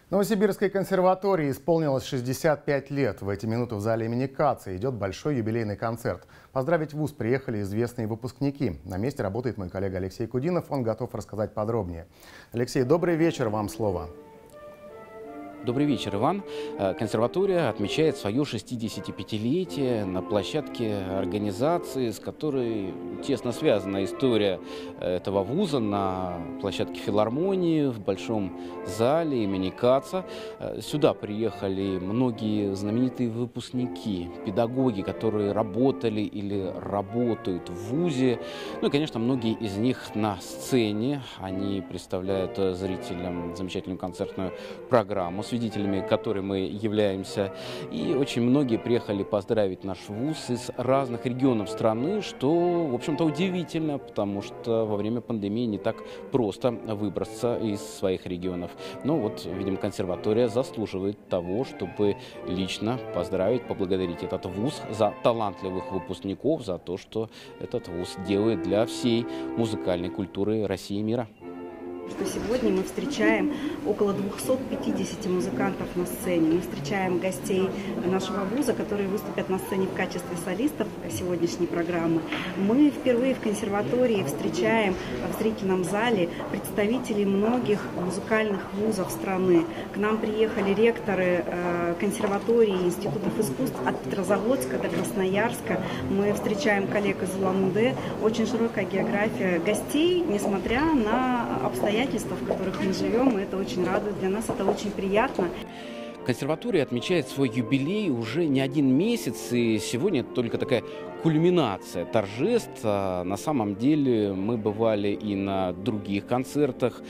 Новосибирской консерватории исполнилось 65 лет. В эти минуты в зале имени Каца идет большой юбилейный концерт. Поздравить вуз приехали известные выпускники. На месте работает мой коллега Алексей Кудинов. Он готов рассказать подробнее. Алексей, добрый вечер, вам слово. Добрый вечер, Иван. Консерватория отмечает свое 65-летие на площадке организации, с которой тесно связана история этого вуза, на площадке филармонии, в большом зале имени Каца. Сюда приехали многие знаменитые выпускники, педагоги, которые работали или работают в вузе. Ну и, конечно, многие из них на сцене. Они представляют зрителям замечательную концертную программу, свидетелями которой мы являемся. И очень многие приехали поздравить наш вуз из разных регионов страны, что, в общем-то, удивительно, потому что во время пандемии не так просто выбраться из своих регионов. Но вот, видимо, консерватория заслуживает того, чтобы лично поздравить, поблагодарить этот вуз за талантливых выпускников, за то, что этот вуз делает для всей музыкальной культуры России и мира. Что сегодня мы встречаем около 250 музыкантов на сцене. Мы встречаем гостей нашего вуза, которые выступят на сцене в качестве солистов сегодняшней программы. Мы впервые в консерватории встречаем в зрительном зале представителей многих музыкальных вузов страны. К нам приехали ректоры консерватории, институтов искусств от Петрозаводска до Красноярска. Мы встречаем коллег из Улан-Удэ. Очень широкая география гостей, несмотря на обстоятельства, в которых мы живем, и это очень радует. Для нас это очень приятно. Консерватория отмечает свой юбилей уже не один месяц, и сегодня только такая кульминация торжеств. На самом деле мы бывали и на других концертах.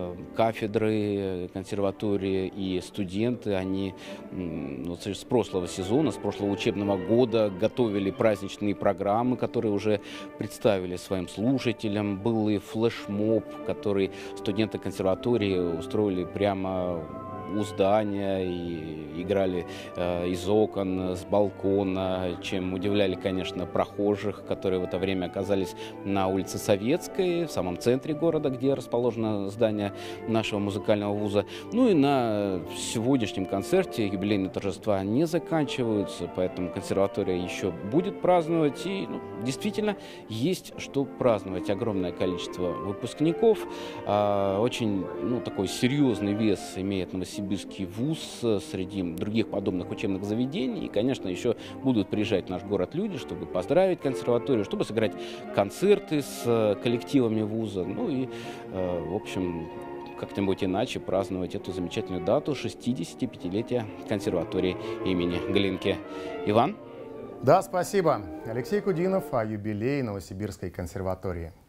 Кафедры консерватории и студенты, они с прошлого сезона, с прошлого учебного года готовили праздничные программы, которые уже представили своим слушателям. Был и флешмоб, который студенты консерватории устроили прямо у здания и играли из окон, с балкона, чем удивляли, конечно, прохожих, которые в это время оказались на улице Советской, в самом центре города, где расположено здание нашего музыкального вуза. Ну и на сегодняшнем концерте юбилейные торжества не заканчиваются, поэтому консерватория еще будет праздновать. И действительно есть что праздновать. Огромное количество выпускников. Очень такой серьезный вес имеет Новосибирский вуз среди других подобных учебных заведений. И, конечно, еще будут приезжать в наш город люди, чтобы поздравить консерваторию, чтобы сыграть концерты с коллективами вуза. Ну и, в общем, как-нибудь иначе праздновать эту замечательную дату 65-летия консерватории имени Глинки. Иван? Да, спасибо. Алексей Кудинов о юбилее Новосибирской консерватории.